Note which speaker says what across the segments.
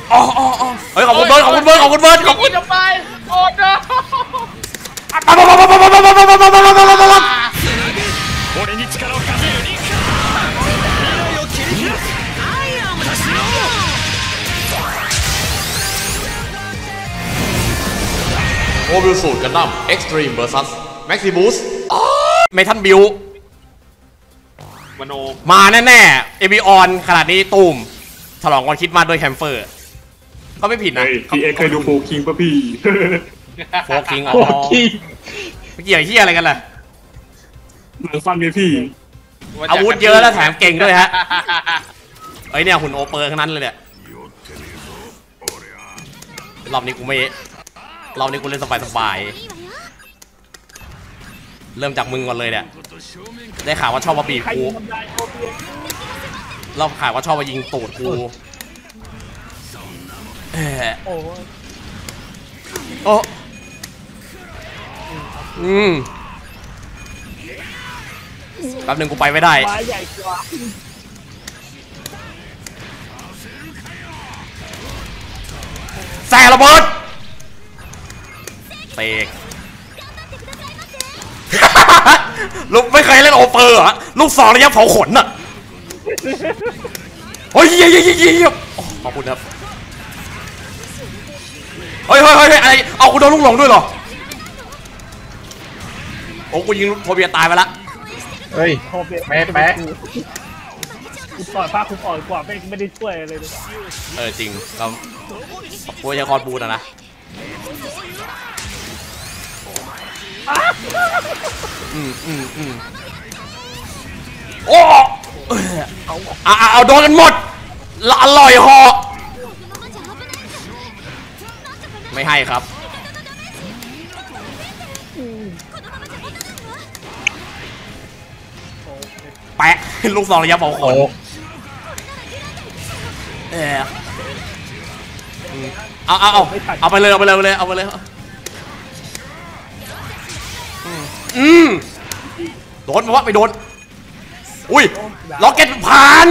Speaker 1: อ๋อเฮ้ยขอบคุณเบิร์ดขอบคุณเบิร์ดขอบคุณเบิร์ดขอบคุณ
Speaker 2: จะไปโอ้โห
Speaker 1: โอบิลสูตรกันดั้มเอ็กซ์ตรีมเวอร์ซัสแม็กซิบูสเมทัลบิว
Speaker 2: มโน
Speaker 1: มาแน่ๆเอบิออนขนาดนี้ตูมฉลองวันคริสต์มาสด้วยแคมเฟอร์ก็ไม่ผิดนะ
Speaker 3: พี่เอ็กเคยดูโฟคิงป่ะพี่
Speaker 1: โฟกิงอ๋อเกี่ยวเฮียอะไรกันล่ะ
Speaker 3: หนังฟังเลยพี่
Speaker 1: อาวุธเยอะแล้วแถมเก่งด้วยฮะเอ้ยเนี่ยหุ่นโอเปอร์ทั้งนั้นเลยเนี่ยรอบนี้กูไม่รอบนี้กูเล่นสบายเริ่มจากมึงก่อนเลยเนี่ยได้ข่าวว่าชอบมาบีบกูเราข่าวว่าชอบมายิงตูดกูโอ้แป๊บนึงกูไปไม่ได้แซ่ระเบิดเตกลูกไม่เคยเล่นโอเปอร์เหรอลูกสองระยะเผาขนน่ะโอ้ยเยี่ยขอบคุณครับเฮ้ยอะไรเอากูโดนลูกหลงด้วยเหรอโอ้กูยิงโทเบียตายไปละ
Speaker 4: เฮ้ยแป๊ะ
Speaker 5: กูปล่อยภาคกูปล่อยกว่าไม่ได้ช่วยอะไรเลย
Speaker 1: จริงเรากูจะคอนบูนนะโอ้เอาโดนกันหมดละอร่อยหอไม่ให้ครับแปะลูกซองระยะเผาขนเอาไปเลยโดนเพราะว่าไปโดนอุ้ยล็อกเก็ตพัน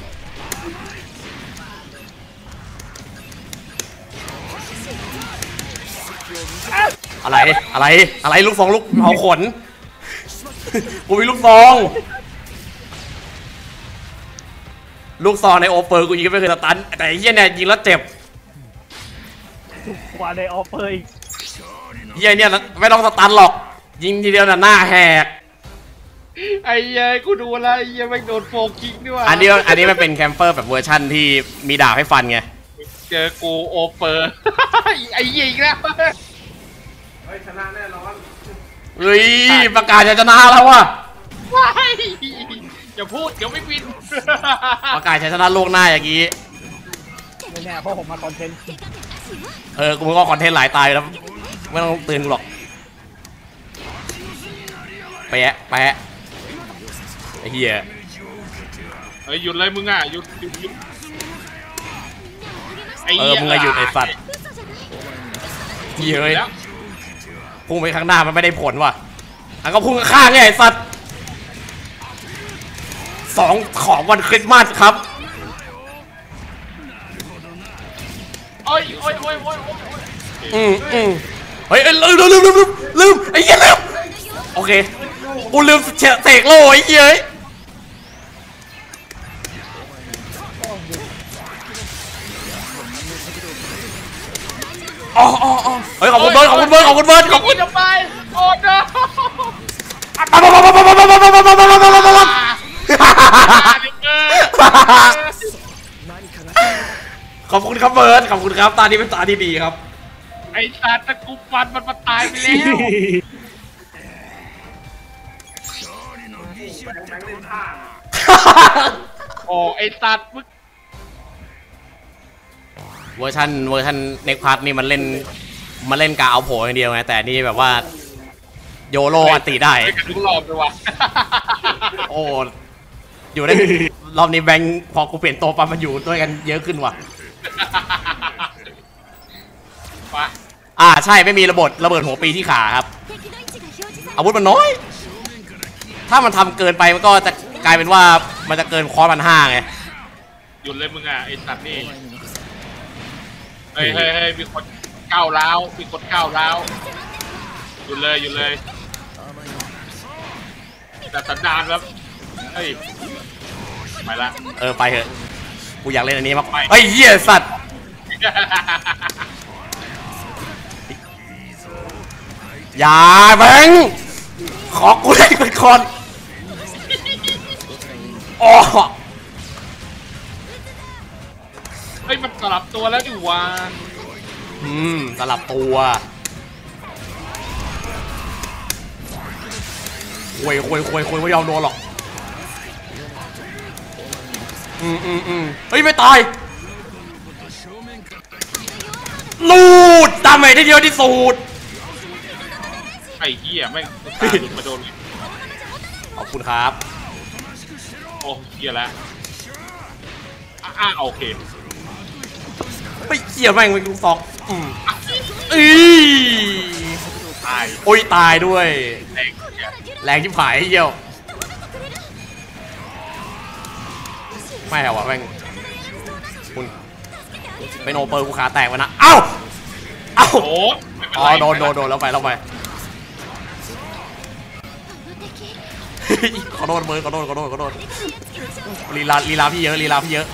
Speaker 1: อะไรลูกซองลูกเผาขนกูมีลูกซองในโอเปอร์กูยิงไม่เคยสตันแต่ไอ้เหี้ยเนี่ยยิงแล้วเจ็บ
Speaker 5: กว่าในออฟเฟอร์อีก
Speaker 1: เหี้ยเนี่ยไม่ต้องสตันหรอกยิงทีเดียวน่ะหน้าแหก
Speaker 2: ไอ้ยัยกูดูอะไรไอ้ยัยไม่โดนโฟกิงด้วย
Speaker 1: อันนี้มันเป็นแคมเปอร์แบบเวอร์ชั่นที่มีดาบให้ฟันไง
Speaker 2: เจอกูโอเปอร์ไอ้ยิงแล้ว
Speaker 1: ชนะแน่นอนเฮ้ยประกาศจะชนะแล้วว่ะ
Speaker 2: ว้ายอย่าพูดเดี๋ยวไม่วิน
Speaker 1: ประกาศชนะโลกหน้าอย่างงี้
Speaker 5: ไม่แน่เพราะผมมาคอนเทนต์
Speaker 1: กูมึงก็คอนเทนต์หลายตายแล้วไม่ต้องตื่นหรอกแปะไอ้เหี้ย
Speaker 2: หยุดเลยมึงอ่ะหยุด
Speaker 1: มึงหยุดไอ้สัตว์เฮ้ยพุ่งไปข้างหน้ามันไม่ได้ผลว่ะก็พุ่งข้างไงไอ้สัตว์ของวันคริสต์มาสครับ
Speaker 2: โอ้ยเ
Speaker 1: ฮ้ยลืมไอ้เหี้ยลืมโอเคกูลืมเสกโล่ไอ้เหี้ยเฮ้ยขอบคุณเบิร์ดขอบคุณ
Speaker 2: จะไปโอ้โห
Speaker 1: ขอบคุณครับเบิร์ดขอบคุณครับตานี้เป็นตาที่ดีครับ
Speaker 2: ไอ้สัตว์ตะกุฟันมันมาตายไปแล้วโอ้ไอ้สัตว์มึง
Speaker 1: เวอร์ชันเน็กพาร์ทนี่มันเล่นกาเอาโผล่อย่างเดียวไงแต่นี่แบบว่าโยโรอันตีได้
Speaker 2: ทุกรอบเลยว่ะ
Speaker 1: โอ้อยู่ได้รอบนี้แบงค์พอกูเปลี่ยนตัวปั๊บมันอยู่ด้วยกันเยอะขึ้นว่ะใช่ไม่มีระเบิดหัวปีที่ขาครับอาวุธมันน้อยถ้ามันทำเกินไปมันก็จะกลายเป็นว่ามันจะเกินคอร์สมัน5ไง
Speaker 2: หยุดเลยมึงอ่ะไอ้สัตว์นี่เฮ้ยมีคนก้าวร้าวหยุดเลยแต่สันดานแบบเฮ้ยไปละ
Speaker 1: ไปเถอะกูอยากเล่นอันนี้มากเฮ้ยเหี้ยสัตว์อย่าแบงค์ขอกูเล่นเป็นคนอ๋อ
Speaker 2: เฮ้ยมันสลับตัวแล้วดิวะ
Speaker 1: สลับตัวคุยไม่ยอมโดนหรอกเฮ้ยไม่ตายลูดดาเมจได้เยอะที่สุด
Speaker 2: ไอ้เหี้ยแม่งหลุดมาโดน
Speaker 1: ขอบคุณครับ
Speaker 2: โอ้เหี้ยแล้วโอเค
Speaker 1: ไม่เกี่ยวแม่งเป็นลูกซอง
Speaker 2: ตาย
Speaker 1: โอ้ยตายด้วย
Speaker 2: แรงเหี้ย
Speaker 1: แรงชิบหายเยี่ยวไม่เอาวะแม่งคุณเป็นโอเปอร์กูขาแตกวะนะเอ้า
Speaker 2: โอ้โดน
Speaker 1: โดนแล้วไปขอโทษเบิร์ดขอโทษลีลาพี่เยอะ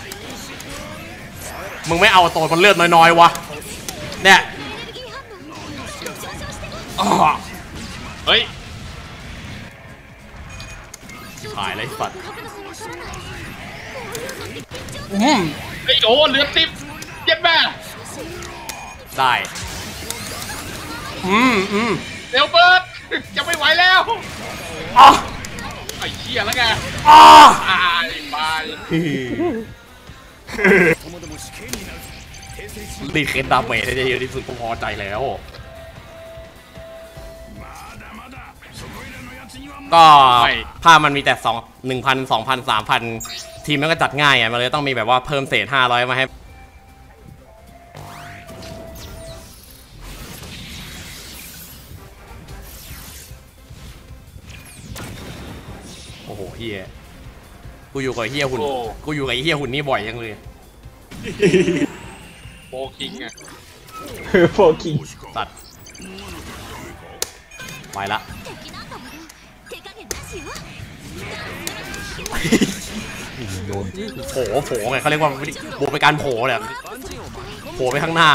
Speaker 1: มึงไม่เอาตัวมันเลือดน้อยวะเนี่ย
Speaker 2: เฮ้ย
Speaker 1: หายเลยสัตว์
Speaker 2: ไอ้โอ้เหลือ10เจ็บแม่
Speaker 1: ได้
Speaker 2: เร็วเบิร์ดจะไม่ไหวแล้วไอ้เหี้ยแล้วไงบาย
Speaker 1: รีเคสดาเมจได้เยอะที่สุดก็พอใจแล้วก็ถ้ามันมีแต่1,000 2,000 3,000ทีมมันก็จัดง่ายมันเลยต้องมีแบบว่าเพิ่มเศษ500มาให้โอ้โหเฮียกูอยู่กับเฮียหุ่นนี่บ่อยยังเลย
Speaker 2: โฟคิงอ่ะ
Speaker 4: โฟกิง
Speaker 1: ตัดไปละโผล่ไงเขาเรียกว่าโบเป็นการโผล่เนี่ยโผล่ไปข้างหน้า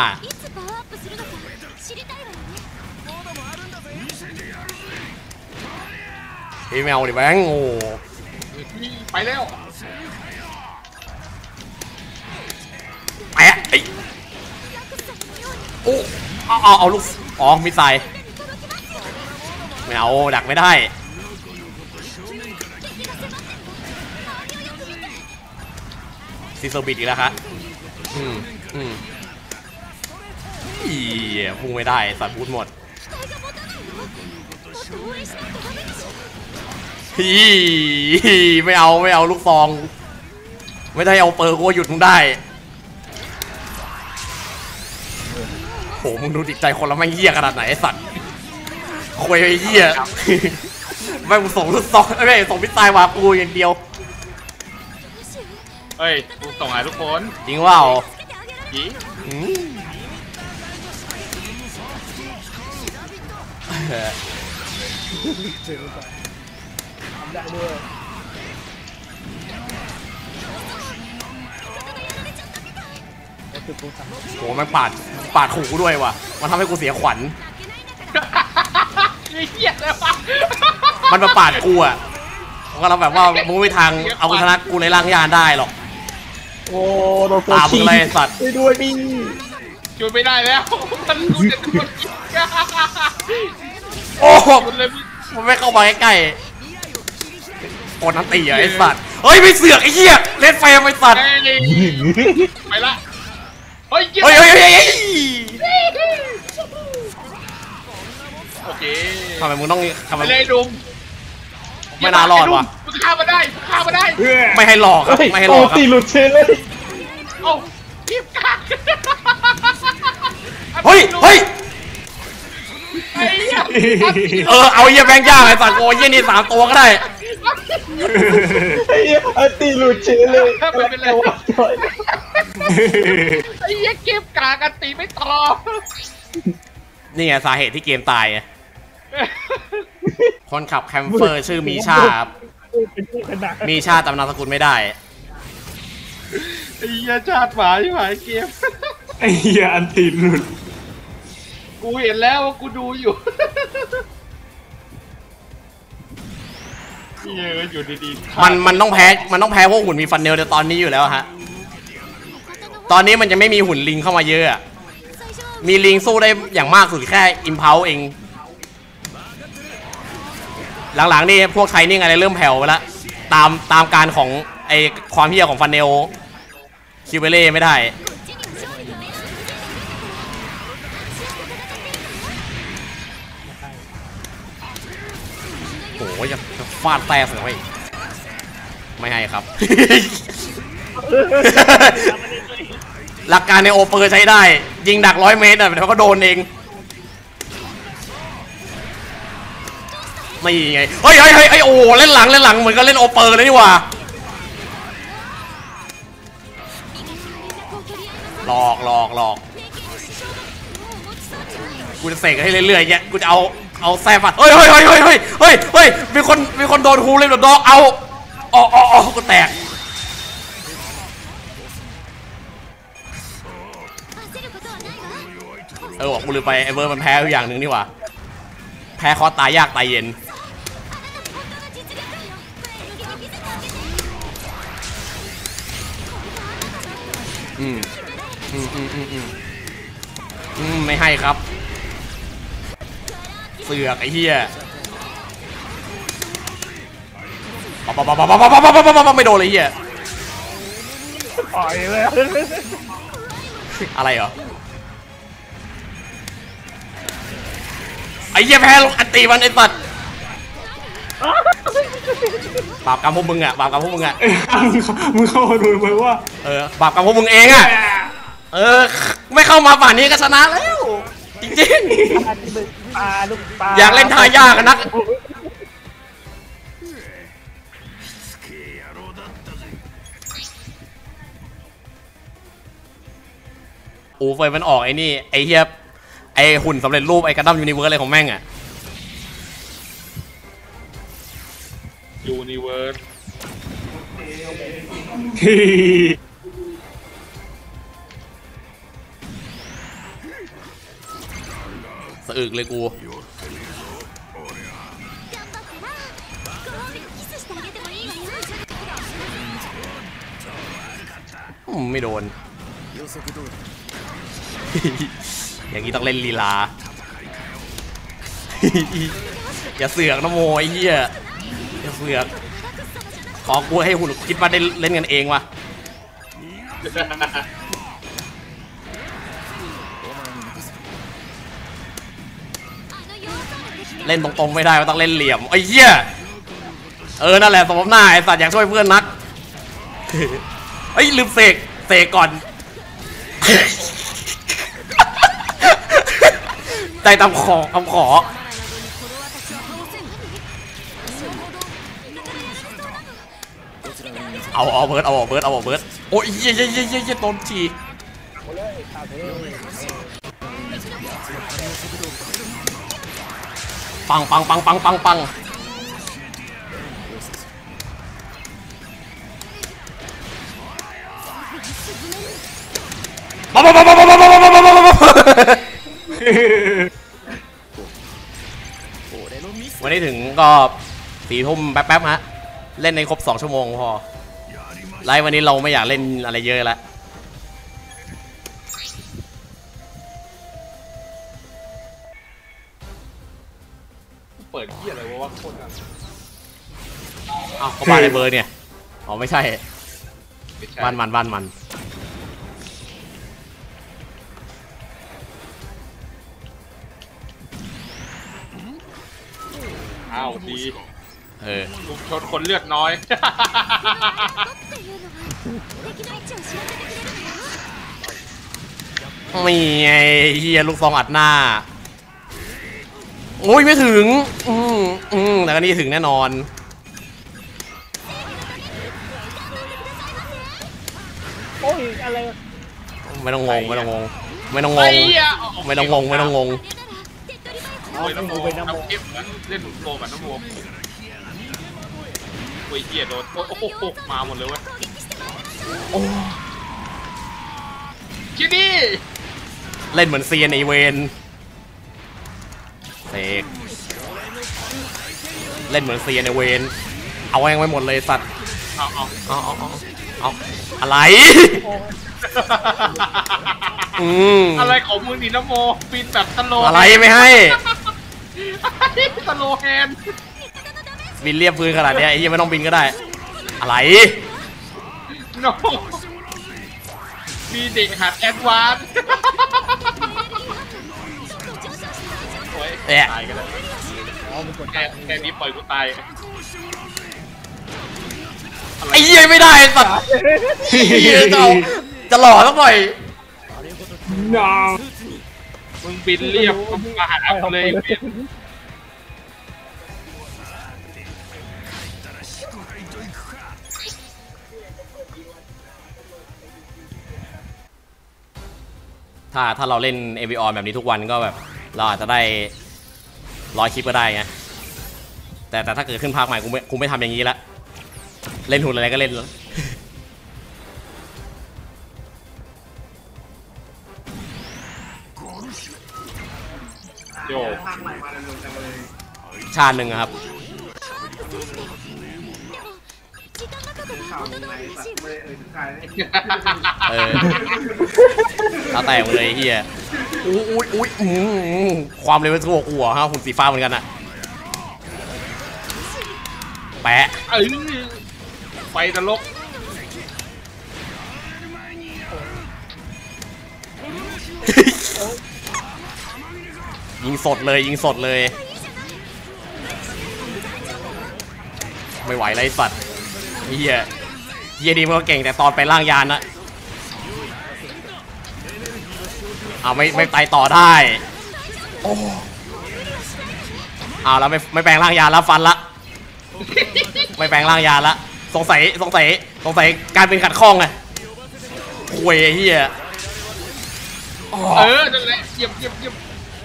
Speaker 1: เฮ้ยแมวดิแบงค์โอ้
Speaker 2: ไปแล้ว
Speaker 1: แปะโอ้เอาลูกมิสไซล์ไม่เอาดักไม่ได้ซีโซบิดอีกแล้วครับพุ่งไม่ได้สัตว์พูดหมดไม่เอาลูกซองไม่ได้เอาเปอร์กูหยุดมึงได้โหมึงดูจิตใจคนแล้วไม่เหี้ยขนาดไหนไอ้สัตว์คุยไอ้เหี้ยไม่มึงส่งลูกซองไม่ส่งพิซซ่ามากูอย่างเดียว
Speaker 2: เฮ้ยกูส่งหาทุกคน
Speaker 1: จริงว่า
Speaker 2: จริง
Speaker 5: ได้ด้วย
Speaker 1: โหมันปาดขู่กูด้วยว่ะมันทำให้กูเสียขวัญมันมาปาดกูอ่ะก็เราแบบว่ามึงไม่ทางเอากูชนะกูในร่างยานได้หรอก
Speaker 4: โอ้โดนโฟ
Speaker 1: กิงตามมึงเลยสัตว์
Speaker 4: ด้วยนี่
Speaker 2: ช่วยไม่ได้แล้วมันกูจะโดน
Speaker 1: โอ้มันไม่เข้ามาใกล้ๆกดน้ำตีไอ้สัตว์เฮ้ยไม่เสือกไอ้เหี้ยเล่นไฟไอ้สัตว์
Speaker 2: ไปละเฮ้ยโอเค
Speaker 1: ทำไมมึงต้องทำไม
Speaker 2: เลยดุม
Speaker 1: ไม่น่ารอดว่ะ
Speaker 2: มึงฆ่ามาได้
Speaker 1: ไม่ให้หลอกครับไม่ให้หลอกครับ
Speaker 4: ตีหลุดเชนเลย
Speaker 2: โอ้ทีบกัก
Speaker 1: เฮ้ยเอาเยี่ยแบงค์ย่างไอ้สัตว์โอ้ยเยี่ยนี่3ตัวก็ได้
Speaker 4: ไอ้ตีหลุดเชนเลย
Speaker 2: ไอ้เหี้ยเกมกากันตีไม่ต่อ
Speaker 1: นี่ไงสาเหตุที่เกมตายไงคนขับแคมเฟอร์ชื่อมีชาครับ
Speaker 5: เป็นผู้ขนาด
Speaker 1: มีชาตามนามสกุลไม่ได้
Speaker 2: ไอ้เหี้ยชาติหมาที่หายเกม
Speaker 3: ไอ้เหี้ยอันตีนหลุด
Speaker 2: กูเห็นแล้วว่ากูดูอยู่เหี้ยอยู่ดีๆ
Speaker 1: มันต้องแพ้พวกหุ่นมีฟันเนลในตอนนี้อยู่แล้วฮะตอนนี้มันจะไม่มีหุ่นลิงเข้ามาเยอะอะมีลิงสู้ได้อย่างมากสุดแค่อิมเพลเอง หลังๆนี่พวกไทนิ่งอะไรเริ่มแผ่วไปแล้วตามการของไอความเฮี้ยของฟันเนลคิวเบเล่ไม่ได้โอ้ยจะฟาดแตกเลยไม่ให้ครับ หลักการในโอเปอร์ใช้ได้ยิงดัก100 เมตรอ่ะแต่ก็โดนเองไม่ไงเฮ้ยโอ้เล่นหลังเหมือนก็เล่นโอเปอร์เลยนี่หว่าหลอกกูจะเสกให้เรื่อยๆเนี่ยกูจะเอาแซ่ฟัดเฮ้ยมีคนโดนฮูเล่นดอกเอากูแตกบอกกูลืมไปไอเบอร์มันแพ้อย่างหนึ่งนี่หว่าแพ้คอตายยากตายเย็นไม่ให้ครับเสือกไอ้เหี้ยไม่โดนเลยเหี้ย
Speaker 5: ต่อยเลย
Speaker 1: อะไรเหรอไอ้เหี้ยแพ้ลงอันตีมันไอ้สัตว์บาปกรรมพวกมึงอ่ะ
Speaker 3: มึงเข้ามาดูไหมว่า
Speaker 1: บาปกรรมพวกมึงเองอ่ะไม่เข้ามาป่านนี้ก็ชนะแล้วจริงๆอยากเล่นท่ายากกันนักโอ้ไฟมันออกไอ้นี่ไอ้เฮียไอ้หุ่นสำเร็จรูปไอ้กระดั้มยูนิเวิร์สอะไรของแม่งอ่ะ
Speaker 2: ยูนิเวิร์ส
Speaker 1: สะอึกเลยกูไม่โดน อย่างนี้ต้องเล่นลีลา อย่าเสือกนะโมไอ้เหี้ยอย่าเสือกขอกูให้หุ่นคิดว่าได้เล่นกันเองวะเล่นตรงๆไม่ได้ก็ต้องเล่นเหลี่ยมไอ้เหี้ยนั่นแหละสมมติหน้าไอ้สัตว์อยากช่วยเพื่อนนักเอ้ยลืมเสกก่อนใจตำขอเอาเบิร์ดโอ้ยเย่ต้นจีปังวันนี้ถึงก็4 ทุ่มแป๊บๆฮะเล่นในครบ2 ชั่วโมงพอไลฟ์วันนี้เราไม่อยากเล่นอะไรเยอะแล้ว
Speaker 2: เปิดที่อะไรวะโคตร
Speaker 1: เขาบ้านในเบอร์เนี่ยไม่ใช่บ้านมัน
Speaker 2: อ้าวดีลุกชนคนเลือดน้อย
Speaker 1: มีไงเฮียลูกซองอัดหน้าโอ้ยไม่ถึงแต่ก็นี่ถึงแน่นอน
Speaker 5: โอ้ยอะไร
Speaker 1: ไม่ต้องงงไม่ต้องงงไม่ต้องง
Speaker 2: ไอ้
Speaker 1: ง
Speaker 2: เหี้ย
Speaker 1: ไม่ต้องงงไม่ต้องงง
Speaker 2: โอ้ยน้ำโมน้ำเก็บนะเล่นหนุนโกกับน้ำโมโอ้ยเหี้ยโดนโอ้โหมาหมดเลยเว้ยโอ้คิดดิ
Speaker 1: เล่นเหมือนเซียนไอเวนเสกเล่นเหมือนเซียนไอเวนเอาแองไว้หมดเลยสัตว์
Speaker 2: เอา
Speaker 1: เอาอะไร
Speaker 2: อะไรของมึงนี่น้ำโมปีนแบบสโล
Speaker 1: อะไรไม่ให้
Speaker 2: สโลแฮนด์
Speaker 1: บินเรียบพื้นขนาดเนี้ยไอ้ยี่ไม่ต้องบินก็ได้อะไร
Speaker 2: โนมีเด็กหัดแอดวานซ์โอ้ย
Speaker 1: แอะ
Speaker 2: ตายกันแล้วแค่นี้ปล่อยกูตาย
Speaker 1: ไอ้ยี่ไม่ได้สัตว์จะจะหล่อสักหน่อย
Speaker 3: น้า
Speaker 2: มึงบินเรียบมาหากูเลย
Speaker 1: ถ้าเราเล่น AVR แบบนี้ทุกวันก็แบบเราอาจจะได้100 คลิปก็ได้ไงแต่ถ้าเกิดขึ้นภาคใหม่กูไม่ทำอย่างนี้ละเล่นหุ่นอะไรก็เล่นแล้ว
Speaker 2: โย
Speaker 1: ชาติหนึ่งอะครับตาแตกหมดเลยเฮียอุ้ยความเร็วเป็นตัวกูเหรอฮะหุ่นสีฟ้าเหมือนกันอะแปะ
Speaker 2: ไฟตลก
Speaker 1: ยิงสดเลยยิงสดเลยไม่ไหวเลยสัตว์เฮียดีมันก็เก่งแต่ตอนไปล่างยานนะเอาไม่ไปต่อได้โอ้เอาแล้วไม่แปลงร่างยานแล้วฟันละไม่แปลงร่างยานละสงสัยการเป็นขัดข้องไงคุยเฮีย
Speaker 2: นั่นแหละเยี่ยม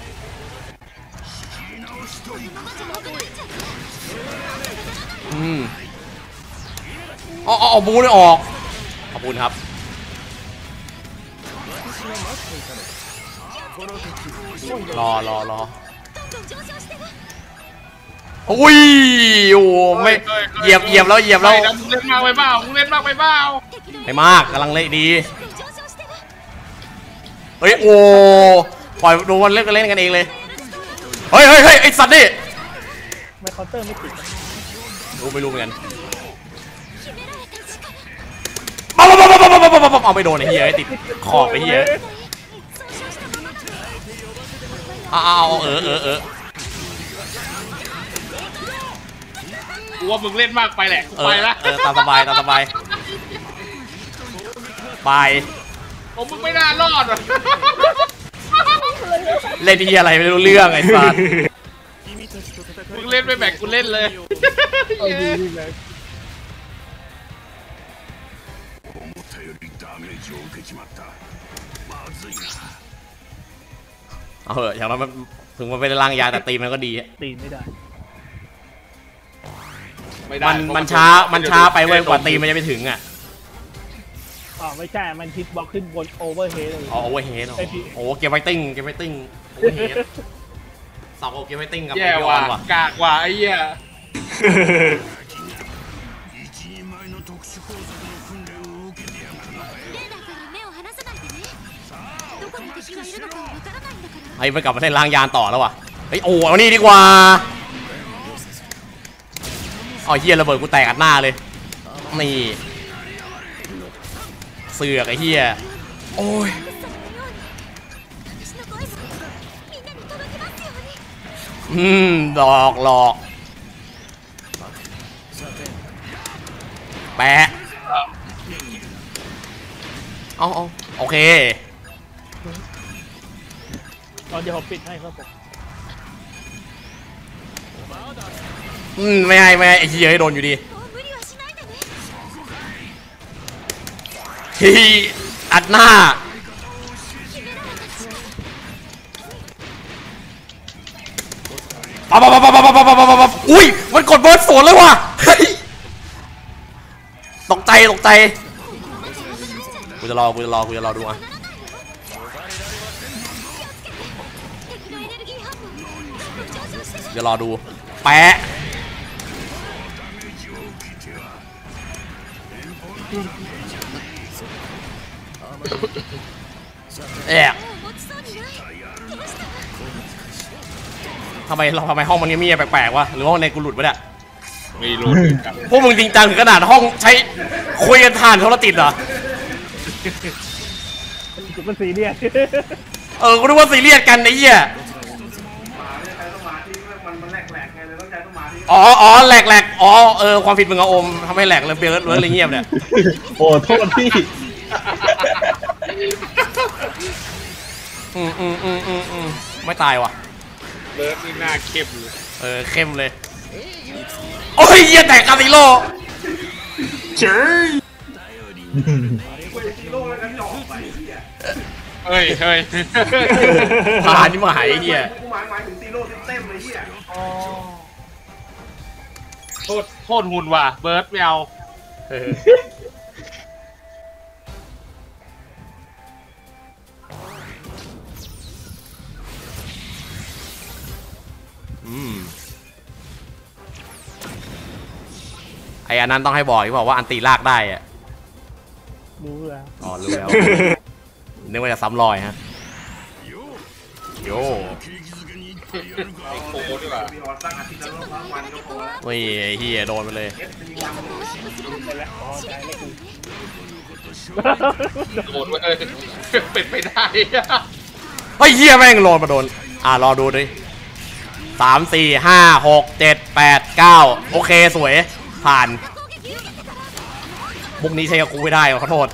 Speaker 1: เอาบูเลยออกขอบคุณครับรออุ้ยโอ้ไม่เหยียบแล้ว
Speaker 2: มึงเล่นมากไปเปล่า
Speaker 1: ไม่มากกำลังเล่นดีเฮ้ยโอ้ปล่อยดูวันเล่นกันเองเลยเฮ้ยไอ้สัตว์นี่
Speaker 5: ไม่เคาน์เตอร์ไม่ติด
Speaker 1: ไม่รู้เหมือนกันเอาไปโดนไอ้เหี้ยติดขอบไอ้เหี้ยเอา
Speaker 2: กูว่ามึงเล่นมากไปแหละกูไปละ
Speaker 1: ตามสบายไป
Speaker 2: ผมมึงไม่น่ารอดว่ะ
Speaker 1: เล่นที่อะไรไม่รู้เรื่องไอ้สัส
Speaker 2: มึงเล่นไม่แบ่งกูเล่นเลย
Speaker 1: เอาเหอะอย่างนั้นมันถึงมันเป็นร่างยาแต่ตีมันก็ดี
Speaker 5: ตีไม่ได้
Speaker 1: มันช้าไปเว้ยกว่าตีมันจะไปถึงอ่ะ
Speaker 5: ไม่ใช่มันฮิตบล็อกขึ้นบนโอเวอร์เฮดเลย
Speaker 1: โอเวอร์เฮดโอ้เกมไฟติ้งสองเกมไฟติ้งกับ
Speaker 2: แย่
Speaker 1: ว่ะ
Speaker 2: ว่ะกากว่ะไอ้เหี้ย
Speaker 1: ไอ้มันกลับมาเล่นล้างยานต่อแล้วว่ะเฮ้ยโอ้เอานี่ดีกว่าอ๋อเฮียระเบิดกูแตกอัดหน้าเลยนี่เสือกไอ้เฮียโอ้ยหลอกแปะเอาโอเค
Speaker 5: ตอนเดี๋ยวผมปิดให้ครับผม
Speaker 1: ไม่ให้ไอ้เหี้ยโดนอยู่ดีอัดหน้าปั๊บอุ้ยมันกดเบิร์ดสวนเลยว่ะตกใจกูจะรอดูอ่ะจะรอดูแปะทำไมห้องมันเงียบๆแปลกๆวะหรือว่าในกูหลุดวะเนี่ย
Speaker 2: ไม่รู้ครับ
Speaker 1: พวกมึงจริงจังถึงขนาดห้องใช้คุยกันผ่านโทรศัพท์เหรอ
Speaker 5: มันซีเรียส
Speaker 1: กูนึกว่าซีเรียสกันไอ้เหี้ยอ๋อแหลกความผิดมึงเอาอมทำให้แหลกเลยเบิร์ดเลยเงียบเนี่ย
Speaker 4: โอ้โทษพี่
Speaker 1: ไม่ตายว่ะ
Speaker 2: เลิฟนี่หน้าเข้มเลย
Speaker 1: เข้มเลยโอ้ยเหี้ยแตกคาสิโลเจ๋ย
Speaker 2: เฮ้ย
Speaker 1: ผ่านนี่มาหายไอ้เหี้ย
Speaker 2: โทษหุ่นว่ะเบิร์ดไม่เอา
Speaker 1: ไอ้อันนั้นต้องให้บอกที่บอกว่าอันตีลากได้อะ
Speaker 5: รู้แล้ว
Speaker 1: อ๋อรู้แล้วนึกว่าจะซ้ำรอยฮะโย่
Speaker 2: ไอ้โค้ดดีกว่า
Speaker 1: โอ้ยเฮียโดนไปเลย
Speaker 2: โดนเว้ยเป็นไปได้
Speaker 1: เฮ้ยเฮียแม่งโดนมาโดนรอดูดิ3 4 5 6 7 8 9โอเคสวยผ่านบุกนี้ใช้กับกูไม่ได้ขอโทษ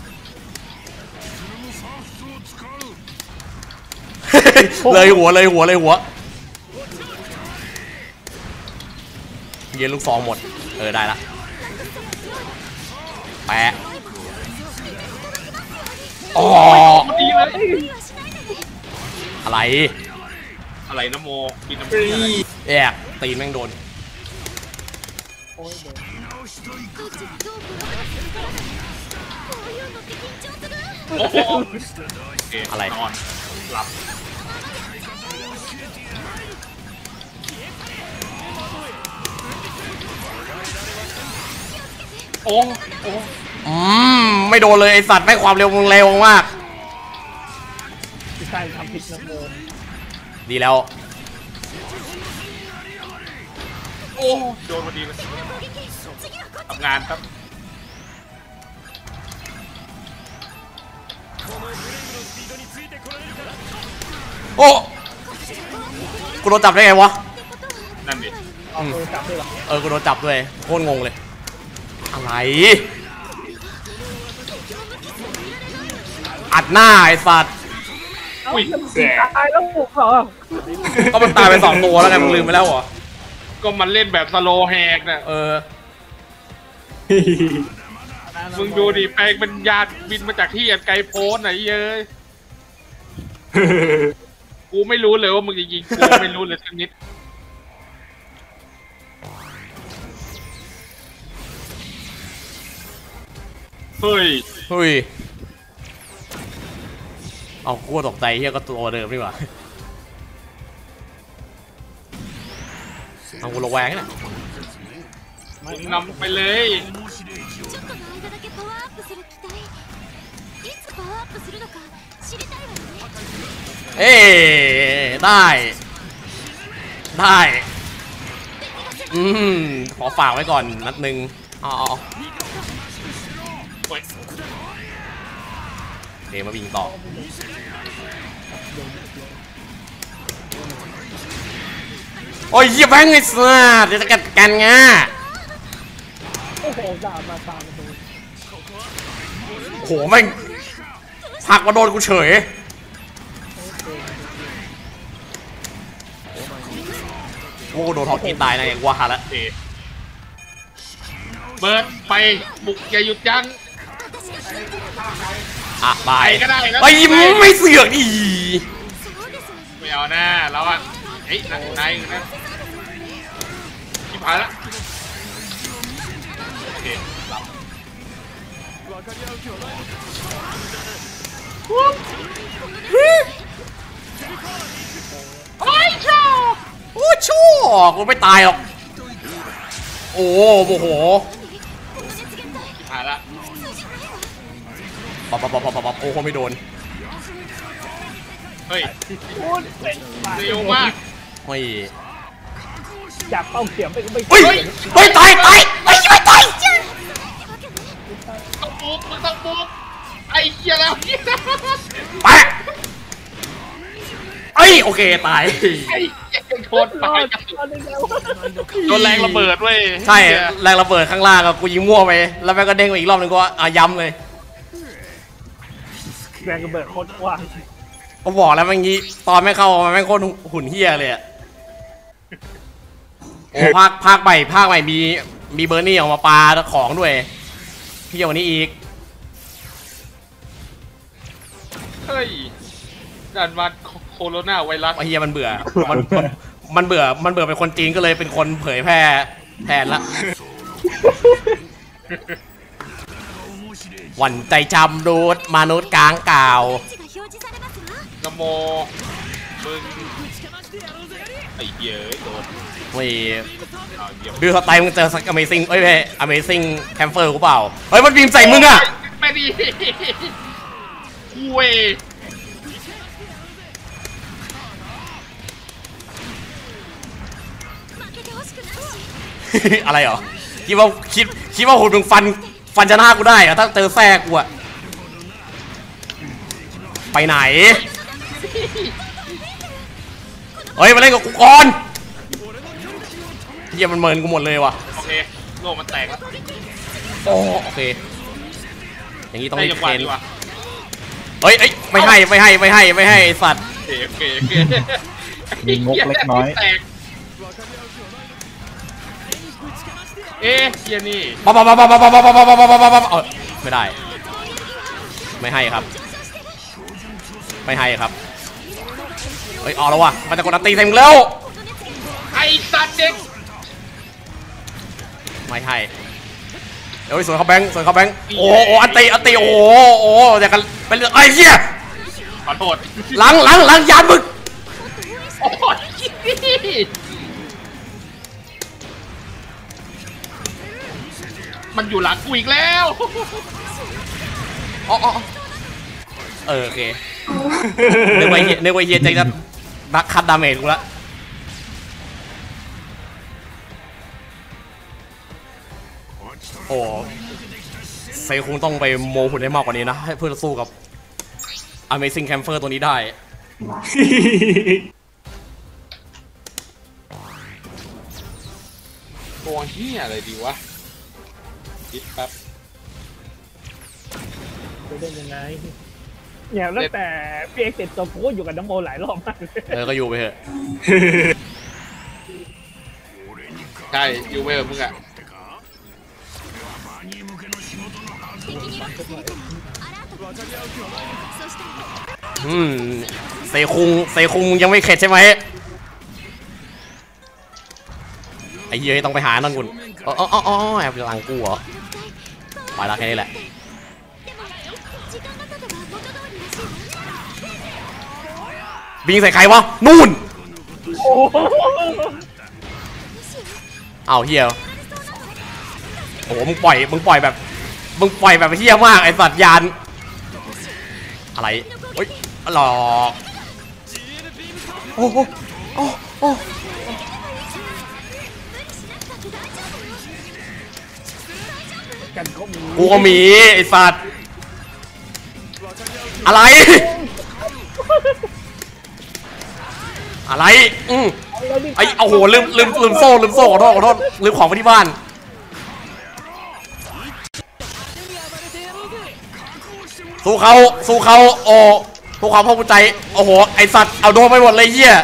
Speaker 1: เลยหัวเย็นลูกซองหมดได้ละแปะอ๋อ
Speaker 2: ดีเลย
Speaker 1: อะไร
Speaker 2: นะโมกินน้ำ
Speaker 1: ตีนแม่งโดนอะไร
Speaker 2: นอนหลับโอ้
Speaker 1: ไม่โดนเลยไอสัตว์ไม่ความเร็วมึงเร็วมาก
Speaker 5: พี่ชายทำผิดนะโม
Speaker 1: ดีแล้ว
Speaker 2: โอ้โดนพอดีเลยทำงานครับ
Speaker 1: โอ้กูโดนจับได้ไงวะ
Speaker 2: นั่นดิ
Speaker 5: เอาจับด้วยหรอ
Speaker 1: กูโดนจับด้วยโคตรงงเลยอะไรอัดหน้าไอสัตว์
Speaker 2: อุ้ยแสบ
Speaker 5: ตายแล้วบุกเหรอ
Speaker 1: ก็มันตายไป2 ตัวแล้วไงมึงลืมไปแล้วเหรอ
Speaker 2: ก็มันเล่นแบบสโลแฮกน่ะมึงดูดิแปลงเป็นยานบินมาจากที่อันไกลโพ้นไหนเย้ยกูไม่รู้เลยว่ามึงจะยิงกูไม่รู้เลยสักนิดเฮ้ยเอากูตกใจเฮียก็ตัวเดิมดีกว่าเอากูระแวงนี่แหละมึงนำไปเลยได้ขอฝากไว้ก่อนนัดหนึ่งมาวิ่งต่อโอ้ยยี่แบงไอ้สัสเดี๋ยวจะกัดกันไง
Speaker 5: โอ้โหด่ามาตามมาดู
Speaker 1: โหแม่งหักมาโดนกูเฉยโอ้โดนทอกินตายนะอย่างว่าละ
Speaker 2: เบิร์ดไปบุกอย่าหยุดยั้ง
Speaker 1: บาย
Speaker 2: ก็ได้นะ
Speaker 1: ไปยิ้มไม่เสือกอี
Speaker 2: ไม่เอาหน้าแล้วอ่ะเฮ้ยนายนะผ่านละโอเคโอ้ยชอ
Speaker 1: โอ้ชั่วกูไม่ตายหรอกโอ้โห
Speaker 2: ผ่านละ
Speaker 1: ปับโอ้โหไม่โดน
Speaker 2: เฮ้ย
Speaker 5: พูดเป็น
Speaker 2: เร็วมาก
Speaker 1: เฮ้ย
Speaker 5: จับเป้าเขียมไปก็ไม่
Speaker 1: เฮ้ยเฮ้ยตายไม่ตาย
Speaker 2: ต้องบุกมึงต้องบุกไอ้เหี้ยแล้วเหี้ย
Speaker 1: ไปเอ้ยโอเคตาย
Speaker 2: ไอ้เหี้ยโคตร
Speaker 5: รอ
Speaker 2: ตาย
Speaker 5: ด
Speaker 2: กัน
Speaker 5: รอดได้แล้ว
Speaker 2: โดนแรงระเบิดเว้ย
Speaker 1: ใช่แรงระเบิดข้างล่างอะกูยิงมั่วไปแล้วแม่งก็เด้งไปอีกรอบนึงก็ย้ำเลย
Speaker 5: แรงระเบิดโคตรกว้าง
Speaker 1: ก็บอกแล้วเมื่อกี้ตอนไม่เข้ามันแม่งโคตรหุ่นเฮียเลยอะโอ้ภาคใหม่มีเบอร์นี่ออกมาปาของด้วยเที่ยวนี้อีก
Speaker 2: เฮ้ยดันมาโคโรนาไวรัส
Speaker 1: ไอ้เฮียมันเบื่อมันเบื่อเป็นคนจีนก็เลยเป็นคนเผยแพร่แทนละหวั่นใจจำดูดมนุษย์กลางกล่าวน
Speaker 2: โมมึงไอ้เหี้ยโดน
Speaker 1: เว้ย
Speaker 2: เอาเยี่ยม
Speaker 1: ดูสไตล์มึงเจอสัก Amazing เอ้ยไม่ Amazing Camper กูเปล่าเฮ้ยมันบีมใส่มึงอะ
Speaker 2: ไม่ดีเว้ย
Speaker 1: อะไรเหรอคิดว่าหุ่นมึงฟันชนะกูได้เหรอถ้าเจอแทรกกูอะไปไหนเฮ้ยมาเล่นกับกูก่อนเฮียมันเมินกูหมดเลยว่ะ
Speaker 2: โอเคโลกมันแตกแล้ว
Speaker 1: โอเคอย่างนี้ต้อง
Speaker 2: ให้
Speaker 1: รี
Speaker 2: จั
Speaker 1: บ
Speaker 2: งหวะ
Speaker 1: เทรน
Speaker 2: ดีกว่า
Speaker 1: เฮ้ยไม่ให้ไอ้สัตว์
Speaker 2: โอเค
Speaker 4: มีงกเล็กน้อย
Speaker 2: แตกเอ๊ะเฮียนี่
Speaker 1: ปั๊บไม่ได้ไม่ให้ครับเฮ้ยออกแล้วว่ะมันจะกดอันตีใส่มึงแล้ว
Speaker 2: ไอ้สัตว์เด็ก
Speaker 1: ไม่ให้เดี๋ยวสวนเขาแบงค์โอ้อันตีโอ้แต่กันเป็นเรื่องไอ้เหี้ย
Speaker 2: ขอโทษ
Speaker 1: หลังยานมึง
Speaker 2: โอ้ยมันอยู่หลังกูอีกแล้ว
Speaker 1: อ๋อโอเคนึกว่าเฮียใจจะนักคัดดาเมจกูละโอ้เซคงต้องไปโมหุ่นได้มากกว่านี้นะให้เพื่อสู้กับ Amazing Camper ตัวนี้ได้
Speaker 2: ตัวเฮียอะไรดีวะคิดแป๊บ
Speaker 5: จะได้ยังไงเนี่ยตั้งแต่พี่เอ็กซ์เสร็จตัวกูก็อยู่กับน้ำโมหลายรอบมากเลย
Speaker 1: ก็อยู่ไปเถอะ
Speaker 2: ใช่ยูเวอร์มึงอะ
Speaker 1: เซคุงยังไม่เข็ดใช่ไหมไอ้เหี้ยต้องไปหานั่นกุนแอบหลังกูเหรอไปละแค่นี้แหละบิงใส่ใครวะนู่น
Speaker 5: โอ้โห
Speaker 1: อ้าวเฮียโอ้โหมึงปล่อยแบบเฮียมากไอ้สัตว์ยานอะไรเฮ้ยหลอกโอ้
Speaker 5: กันก็มี
Speaker 1: กูก็มีไอ้สัตว์อะไรไอ้โอ้โหลืมโซ่ขอโทษลืมของไปที่บ้านสู้เขาโอ้พวกความภาคภูมิใจโอ้โหไอสัตว์เอาโดนไปหมดเลยเหี้ย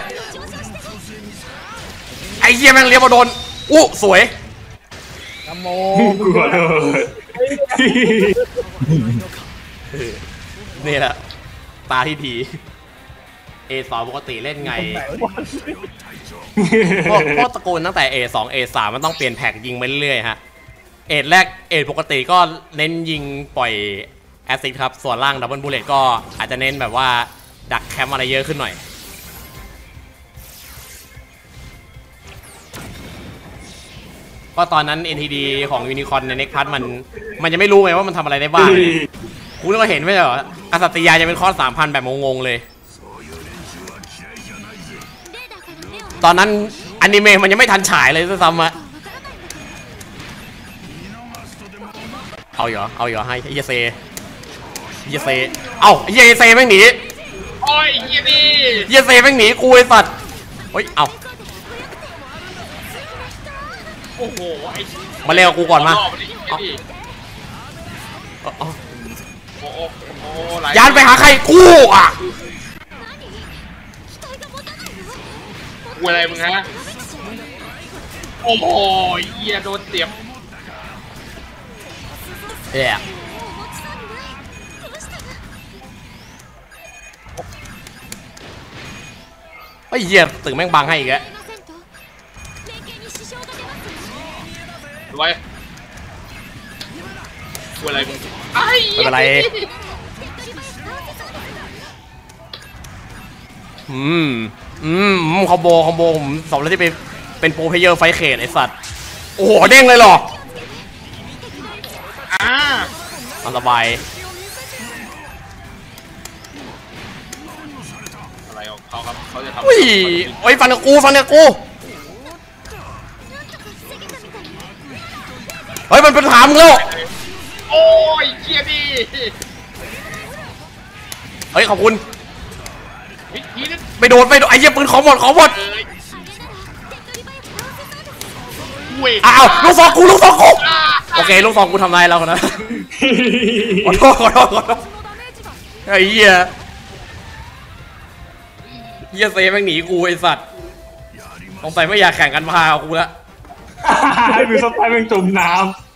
Speaker 1: ไอเหี้ยแม่งเลี้ยงมาโดนอู้สวย
Speaker 5: น้ำโม
Speaker 4: กูขอโทษ
Speaker 1: นี่แหละตาที่ดี A2 ปกติเล่นไง
Speaker 5: ตรงไหนวะ
Speaker 1: พวกตระกูลตั้งแต่ A2 A3 มันต้องเปลี่ยนแพ็กยิงไปเรื่อยๆฮะเอทแรกเอทปกติก็เน้นยิงปล่อยแอซิดครับส่วนล่างดับเบิลบูเลตก็อาจจะเน้นแบบว่าดักแคมอะไรเยอะขึ้นหน่อยก็ตอนนั้น NTD ของยูนิคอร์นในเน็กพัทมันยังไม่รู้ไงว่ามันทำอะไรได้บ้างคุณก็เห็นไม่ใช่เหรออาสัตยาจะเป็นคอร์ส 3,000 แบบงงๆเลยตอนนั้นอนิเมะมันยังไม่ทันฉายเลยด้วยซ้ำอะเอาเหรอให้เยเซเอ้าเยเซแม่งหนี
Speaker 2: โอ้ยเฮียนี่
Speaker 1: เยเซแม่งหนีกูไอ้สัตว์เฮ้ยเอ้า
Speaker 2: โอ้โหไอ้
Speaker 1: มาเร็วกูก่อนมา
Speaker 2: รอบนี้ไอ้นี่โอ้โหหล
Speaker 1: ยานไปหาใครกูอ่ะ
Speaker 2: กูอะไรมึงฮะโอ้โหเฮียโดนเสียบ
Speaker 1: เอ๊ะไอ้เหี้ยตึงแม่งบังให้อีกแล้ว
Speaker 2: ดูไว้กูอะไรมึงไอ้
Speaker 1: ไม่เป็นไรคอมโบผมสอบแล้วที่เป็นโปรเพลเยอร์ไฟเขตไอสัตว์โอ้โหเด้งเลยเหรอเอาสบาย
Speaker 2: อะไรของเขาครับเขาจะทำ
Speaker 1: อุ้ยโอ้ยฟันกับกูเฮ้ยมันเป็นถามมึงแล้ว
Speaker 2: โอ้ยเฮียนี่
Speaker 1: เฮ้ยขอบคุณ
Speaker 2: อีกทีนึง
Speaker 1: ไปโดนไอ้เหี้ยปืนของหมด
Speaker 2: เว้ย
Speaker 1: อ้าวลูกซองกูโอเคลูกซองกูทำลายแล้วนะขอโทษไอ้เหี้ยเซแม่งหนีกูไอ้สัตว์สงสัยไม่อยากแข่งกันพากูละ
Speaker 4: ให้ดูสไปร์เป็นจมน้ำ